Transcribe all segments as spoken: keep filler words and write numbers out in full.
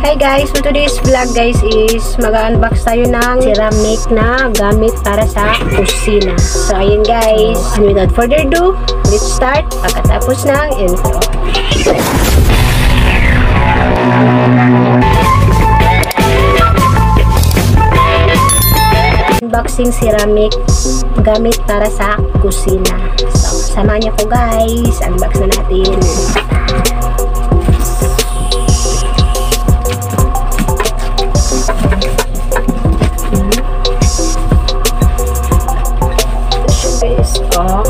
Hi guys, so today's vlog guys is mag-unbox tayo ng ceramic na gamit para sa kusina. So ayun guys, and without further ado, let's start pagkatapos ng intro. Unboxing ceramic gamit para sa kusina. So samahan niyo ko guys, unbox na natin. Oh.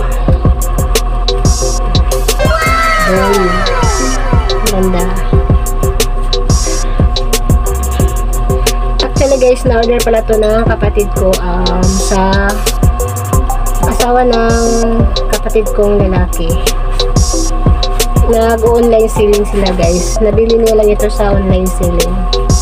Wow. Ganda. Actually guys, na-order pala to ng kapatid ko um, sa asawa ng kapatid kong lalaki. Nag-online selling sila guys. Nabili nila ito sa online selling.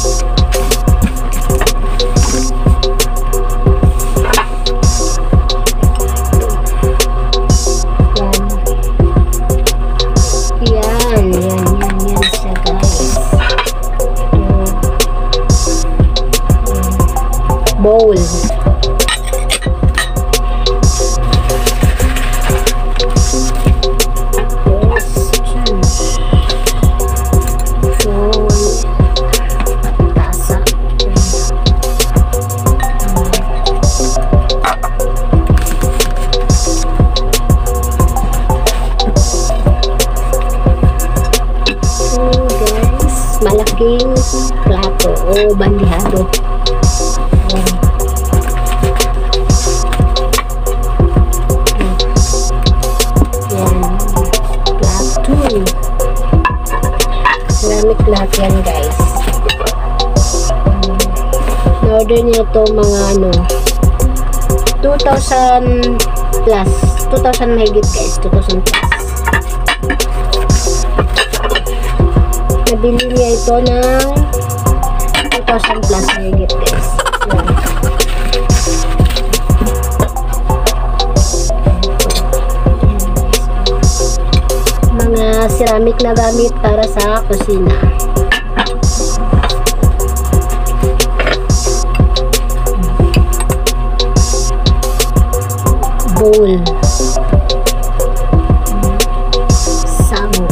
Bowl. Yes. Bowl. Tasa. Oh guys, malaking plato o bandihado. Ceramic lahat yan guys. Na-order niya ito mga ano two thousand plus, two thousand mahigit guys, two thousand plus. Nabili niya ito ng two thousand plus mahigit guys. Yan. Ceramic na gamit para sa kusina. Bowl. Sabo.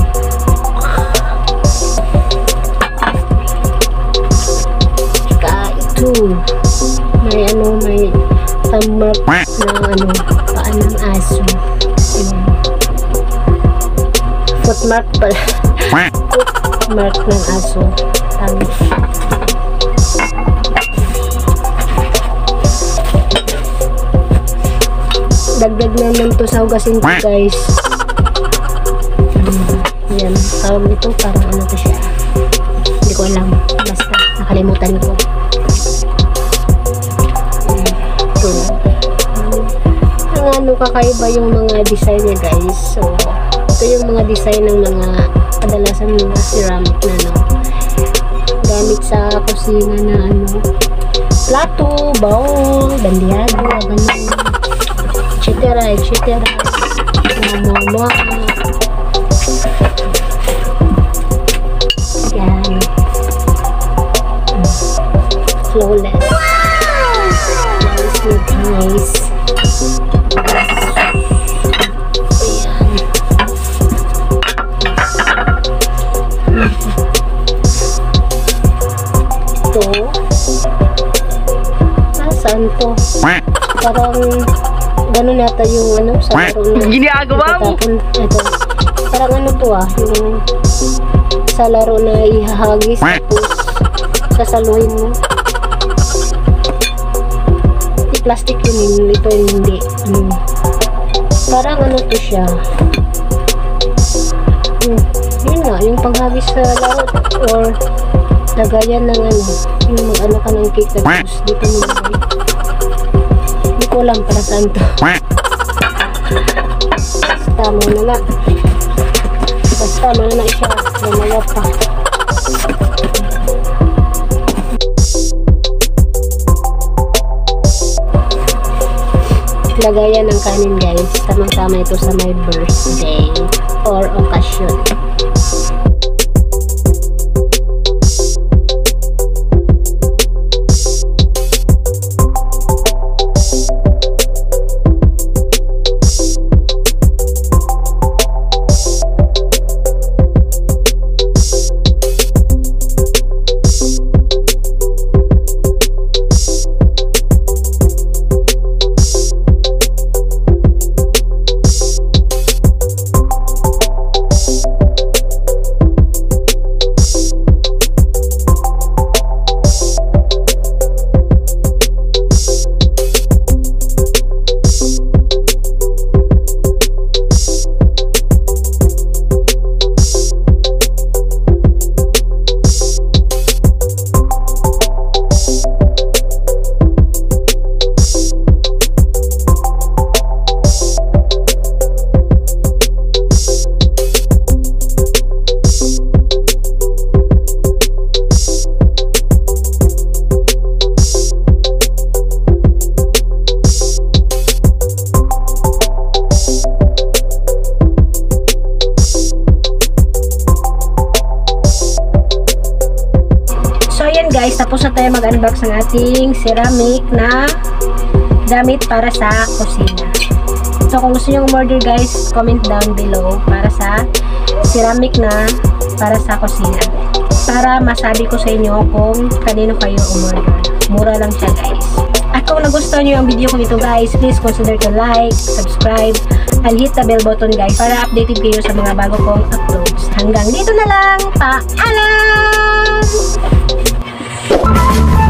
Tsaka ito. May ano, may tamar na ano, paan ng aso. Footmark pala. Footmark ng aso. Tama. Dagdag naman to sa hugasin ko guys. Hmm. Yan. Tawag nito parang ano to siya. Hindi ko alam. Basta nakalimutan ko. Hmm. Ito. Ang ano kakaiba yung mga design niya guys. So ito yung mga design ng mga kadalasan mga ceramic na no, gamit sa kusina na ano, plato, bowl, bandihado, ganun, etc, etc, mga yan, flawless. Nice, nice. Saan to? Parang gano'n nata yung ano sa laro na ginagawa mo. Ito. Parang ano to ah, yung sa laro na ihahagis tapos sasaluhin mo. Yung plastic yun, ito yung hindi. Hmm. Parang ano to siya. Hmm. Yun nga, yung paghagis sa laro or lagayan ng ano, yung mag-ano ka ng cake tapos dito mo lagay. Hindi ko alam para saan to. Basta mo na na. Basta mo na na siya. Gamaya pa. Lagayan ng kanin guys. Tamang-tama ito sa my birthday or occasion. guys, tapos na tayo mag-unbox ng ating ceramic na gamit para sa kusina. So kung gusto nyo umorder guys, comment down below para sa ceramic na para sa kusina. Para masabi ko sa inyo kung kanino kayo umorder. Mura lang siya guys. At kung nagustuhan nyo yung video ko nito guys, please consider to like, subscribe, and hit the bell button guys para updated kayo sa mga bago kong uploads. Hanggang dito na lang. Paalam!